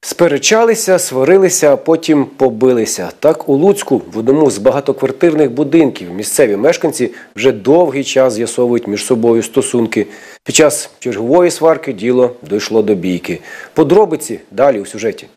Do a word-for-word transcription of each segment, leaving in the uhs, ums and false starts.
Сперечалися, сварилися, а потім побилися. Так у Луцьку в одному з багатоквартирних будинків місцеві мешканці вже довгий час з'ясовують між собою стосунки. Під час чергової сварки діло дійшло до бійки. Подробиці далі у сюжеті.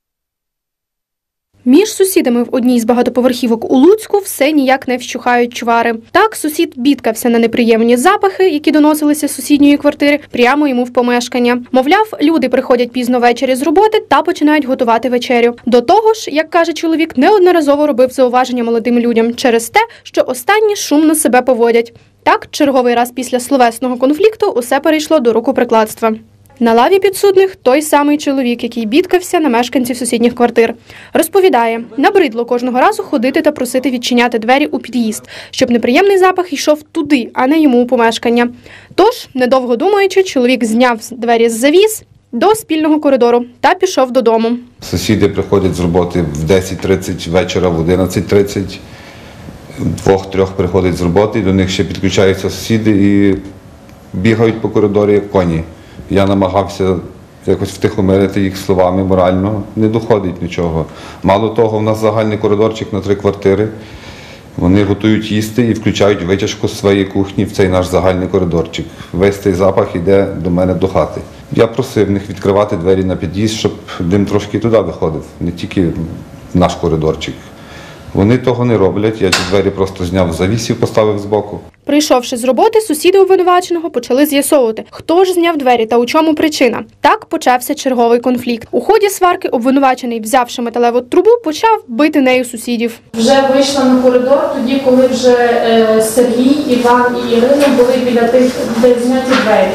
Між сусідами в одній з багатоповерхівок у Луцьку все ніяк не вщухають чвари. Так, сусід бідкався на неприємні запахи, які доносилися з сусідньої квартири, прямо йому в помешкання. Мовляв, люди приходять пізно ввечері з роботи та починають готувати вечерю. До того ж, як каже чоловік, неодноразово робив зауваження молодим людям через те, що останні шумно себе поводять. Так, черговий раз після словесного конфлікту усе перейшло до рукоприкладства. На лаві підсудних той самий чоловік, який бідкався на мешканців сусідніх квартир. Розповідає, набридло кожного разу ходити та просити відчиняти двері у під'їзд, щоб неприємний запах йшов туди, а не йому у помешкання. Тож, недовго думаючи, чоловік зняв двері з завіс до спільного коридору та пішов додому. Сусіди приходять з роботи в десять тридцять вечора, в одинадцять тридцять. Двох-трьох приходять з роботи, до них ще підключаються сусіди і бігають по коридорі як коні. Я намагався якось втихомирити їх словами морально, не доходить нічого. Мало того, в нас загальний коридорчик на три квартири. Вони готують їсти і включають витяжку з своєї кухні в цей наш загальний коридорчик. Весь цей запах йде до мене до хати. Я просив них відкривати двері на під'їзд, щоб дим трошки туди виходив, не тільки в наш коридорчик. Вони того не роблять, я ці двері просто зняв з завісів, поставив збоку. Прийшовши з роботи, сусіди обвинуваченого почали з'ясовувати, хто ж зняв двері та у чому причина. Так почався черговий конфлікт. У ході сварки обвинувачений, взявши металеву трубу, почав бити нею сусідів. Вже вийшла на коридор тоді, коли вже е, Сергій, Іван і Ірина були біля тих, де зняті двері.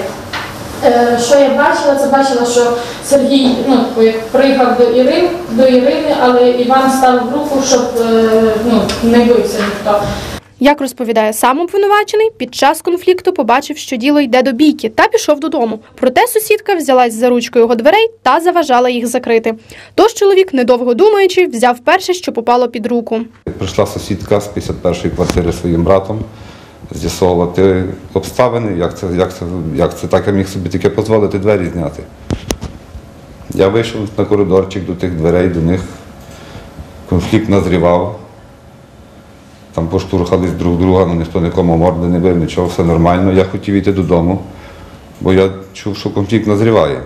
Е, що я бачила? Це бачила, що Сергій ну, приїхав до Ірини, до Ірини, але Іван став руку, щоб е, ну, не бився ніхто. Як розповідає сам обвинувачений, під час конфлікту побачив, що діло йде до бійки, та пішов додому. Проте сусідка взялась за ручку його дверей та заважала їх закрити. Тож чоловік, недовго думаючи, взяв перше, що попало під руку. Прийшла сусідка з п'ятдесят першої квартири своїм братом з'ясовувати обставини, як це, як, це, як це так я міг собі таке дозволити двері зняти. Я вийшов на коридорчик до тих дверей, до них конфлікт назрівав. Там поштурхались друг друга, але ніхто нікому морди не бив, нічого, все нормально. Я хотів йти додому, бо я чув, що конфлікт назріває.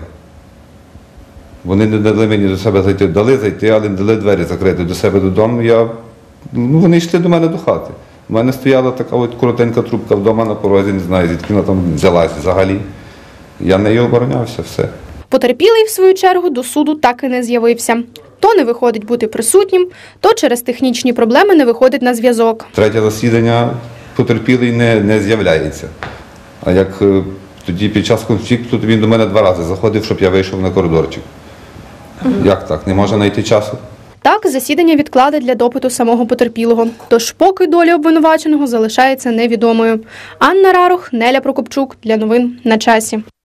Вони не дали мені до себе зайти, дали зайти, але не дали двері закрити до себе додому. Я, ну, вони йшли до мене до хати. У мене стояла така от коротенька трубка вдома на порозі, не знаю, звідки вона там взялась взагалі. Я нею оборонявся, все. Потерпілий, в свою чергу, до суду так і не з'явився. То не виходить бути присутнім, то через технічні проблеми не виходить на зв'язок. Третє засідання потерпілий не, не з'являється. А як тоді під час конфлікту, то він до мене два рази заходив, щоб я вийшов на коридорчик. Угу. Як так? Не може знайти часу? Так, засідання відкладе для допиту самого потерпілого. Тож поки доля обвинуваченого залишається невідомою. Анна Рарух, Неля Прокопчук. Для новин на часі.